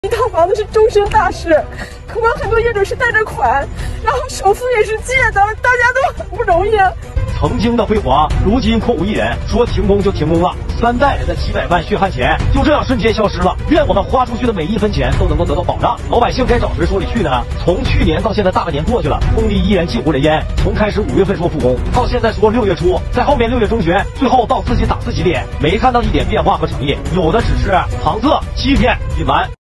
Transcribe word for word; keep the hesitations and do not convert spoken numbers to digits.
一套房子是终身大事，可能很多业主是贷着款，然后首付也是借的，大家都很不容易。 曾经的辉煌，如今空无一人，说停工就停工了，三代人的几百万血汗钱就这样瞬间消失了。愿我们花出去的每一分钱都能够得到保障，老百姓该找谁说理去呢？从去年到现在大半年过去了，工地依然近乎人烟。从开始五月份说复工，到现在说六月初，在后面六月中旬，最后到自己打自己脸，没看到一点变化和诚意，有的只是搪塞、欺骗、隐瞒。